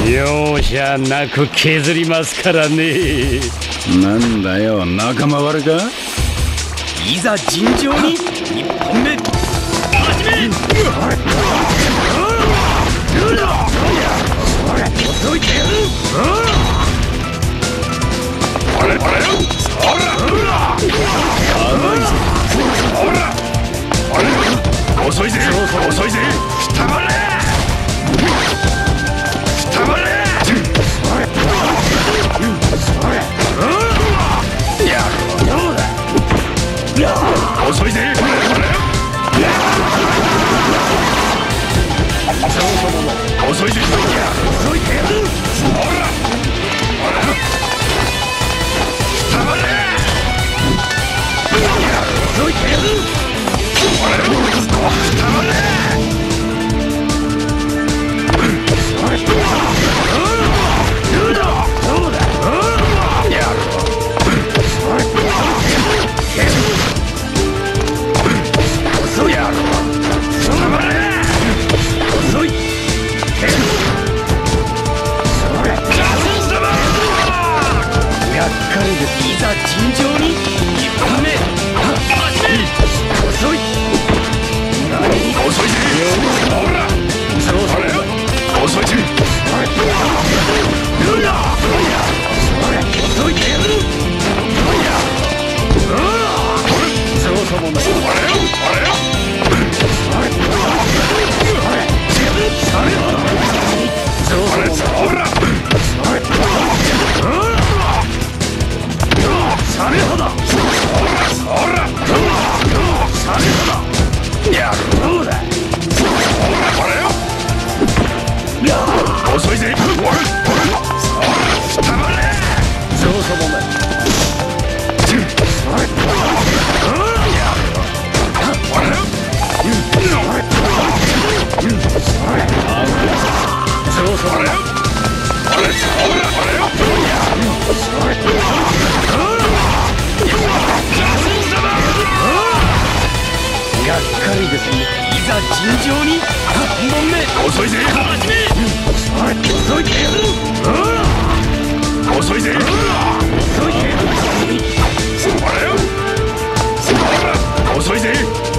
容赦なく削りますからね。 なんだよ、仲間割れか。 いざ尋常に1本目始め。遅いて遅いぜ遅いぜ。下回れ下回れ。遅いぜ。遅いぜ。遅いぜ。ほら下回れ。遅いぜ。下回れ。いざ尋常に1本目始め。遅い遅いぜ。ほら遅いぜ。遅いぜ。そうそうもない。遅いぜ。そうそうもない。がっかりですね。いざ尋常に3本目遅いぜ。始め。遅いぜ。遅いぜ。遅いぜ。遅いぜ。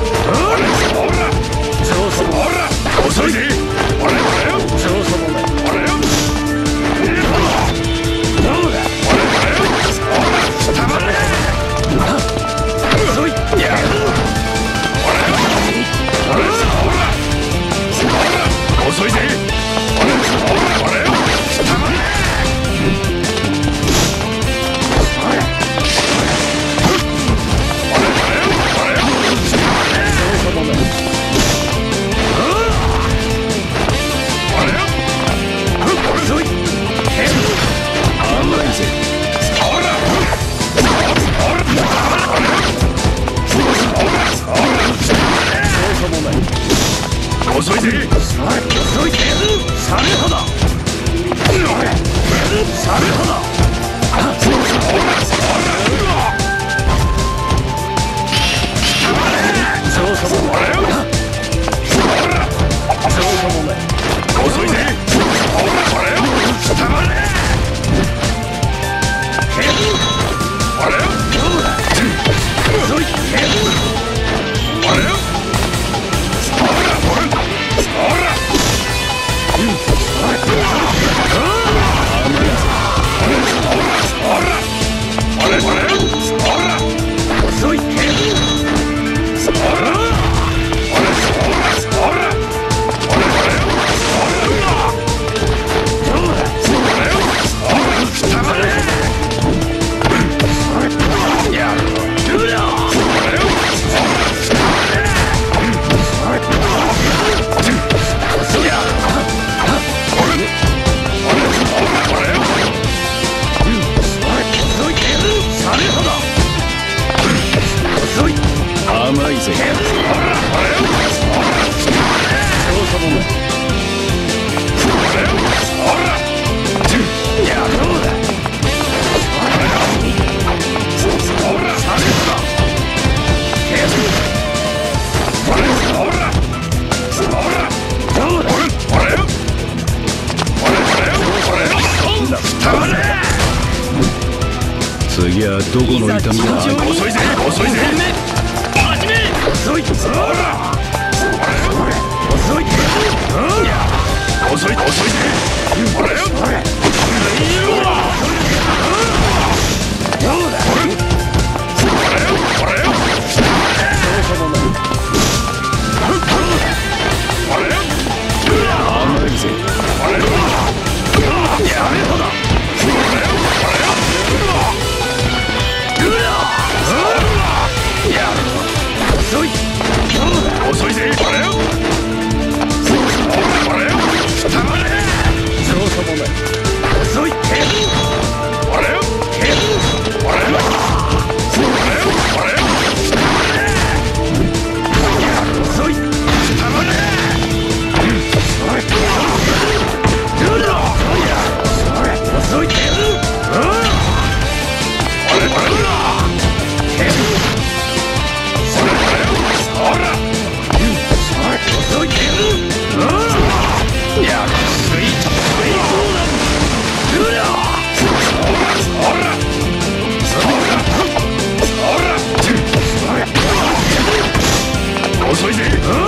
そうそう遅いぜ。そうそうもない。遅い。遅いぜ。遅いぜ。遅いぜ。サメ肌。サメ肌。そうそうもない。そうそうもない。遅いぜ。下回れ。遅い。遅どこの痛みだ。 遅いぜ遅いぜ。始め。遅い。そら。遅い。遅い遅いぜ。ほらよ。ほら。遅いぜ。ほらよ。ほらよ。たまれ。そうさもない。遅い。ほらよ。ほらよ。ほらよ。遅い。たまれ。遅い。遅いぜ。